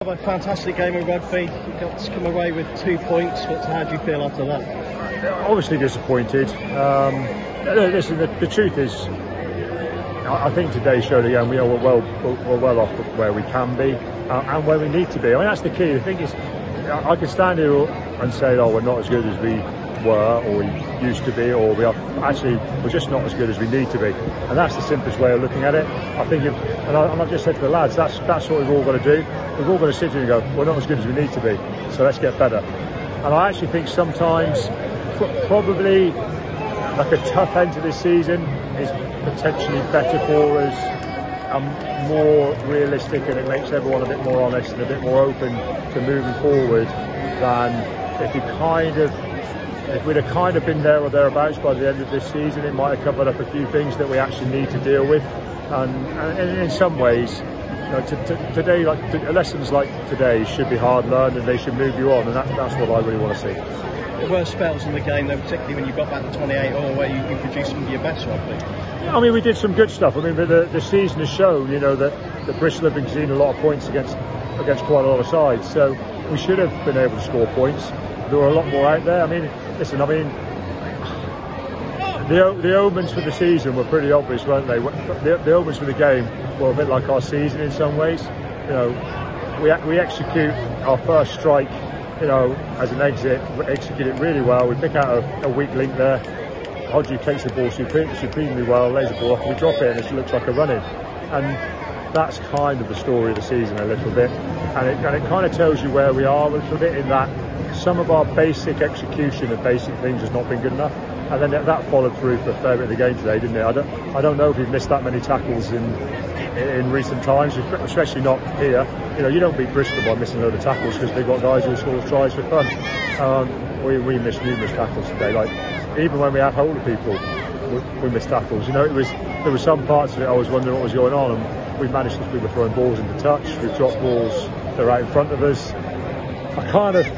A fantastic game of rugby. You got to come away with 2 points. How do you feel after that? Obviously disappointed. Listen, the truth is, I think today showed again we're well off where we can be and where we need to be. I mean, that's the key. The thing is, I can stand here and say, oh, we're not as good as we were or we used to be, or we're just not as good as we need to be, and that's the simplest way of looking at it. I think and I've just said to the lads, that's what we've all got to do. We've all got to sit here and go, we're not as good as we need to be, so let's get better. And I actually think sometimes probably like a tough end to this season is potentially better for us and more realistic, and it makes everyone a bit more honest and a bit more open to moving forward than if we'd have kind of been there or thereabouts by the end of this season. It might have covered up a few things that we actually need to deal with, and in some ways, today, lessons like today should be hard learned and they should move you on, and that's what I really want to see. There were spells in the game, though, particularly when you got back to 28-all, where you produced some of your best rugby. I mean, we did some good stuff. I mean, the season has shown, that Bristol have been conceding a lot of points against quite a lot of sides, so we should have been able to score points. There were a lot more out there. I mean, listen, the omens for the season were pretty obvious, weren't they? The omens for the game were a bit like our season in some ways. We execute our first strike, as an exit, we execute it really well. We pick out a weak link there. Hodgie takes the ball supremely well, lays the ball off, we drop it, and it looks like a run-in. And that's kind of the story of the season a little bit. And it kind of tells you where we are a little bit, in that some of our basic execution of basic things has not been good enough. And then that followed through for a fair bit of the game today, didn't it? I don't know if we've missed that many tackles in recent times, especially not here. You don't beat Bristol by missing a load of tackles, because they've got guys who score tries for fun. We missed numerous tackles today. Like, even when we had hold of people, we missed tackles. There were some parts of it I was wondering what was going on, and we managed to. We were throwing balls into touch. We've dropped balls that are out in front of us. I kind of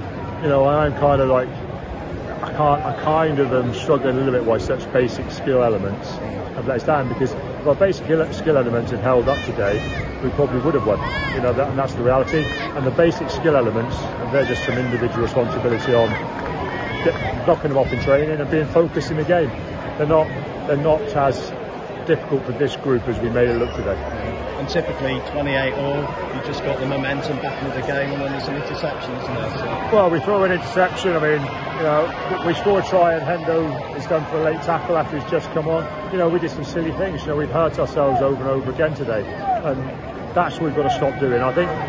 am struggling a little bit why such basic skill elements have let us down, because if our basic skill elements had held up today, we probably would have won. And that's the reality. And the basic skill elements, they're just some individual responsibility on knocking them off in training and being focused in the game. They're not as difficult for this group as we made it look today. And typically 28-all, you just got the momentum back into the game, and then there's an interception, isn't there? So. Well, we throw an interception. I mean, we score a try and Hendo is done for a late tackle after he's just come on. We did some silly things. We've hurt ourselves over and over again today, and that's what we've got to stop doing. I think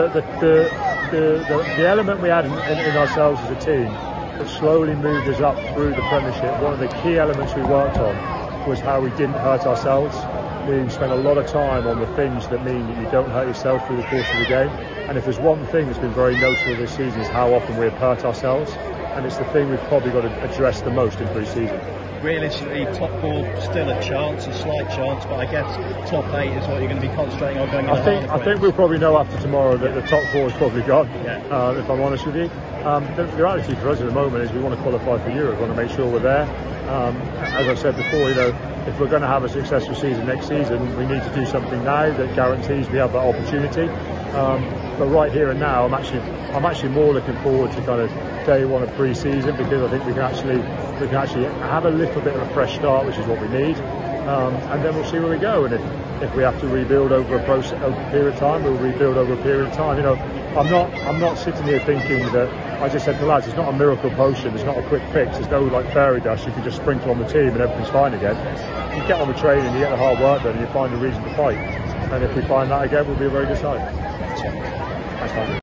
the element we had in ourselves as a team that slowly moved us up through the Premiership, one of the key elements we worked on was how we didn't hurt ourselves. We spent a lot of time on the things that mean that you don't hurt yourself through the course of the game. And if there's one thing that's been very noticeable this season, is how often we have hurt ourselves. And it's the thing we've probably got to address the most in pre-season. Realistically, top 4 still a chance, a slight chance, but I guess top 8 is what you're going to be concentrating on going into I think we'll probably know after tomorrow that the top 4 is probably gone, if I'm honest with you. The reality for us at the moment is we want to qualify for Europe. We want to make sure we're there. As I've said before, if we're going to have a successful season next season, we need to do something now that guarantees we have that opportunity. But right here and now, I'm actually more looking forward to kind of day one of pre-season, because I think we can actually have a little bit of a fresh start, which is what we need, and then we'll see where we go. And if we have to rebuild over a period of time, we'll rebuild over a period of time. I'm not sitting here thinking that, I just said to the lads, it's not a miracle potion, it's not a quick fix, there's no like fairy dust you can just sprinkle on the team and everything's fine again. You get on the training, you get the hard work done, and you find a reason to fight. And if we find that again, we'll be a very good side. Thanks, man.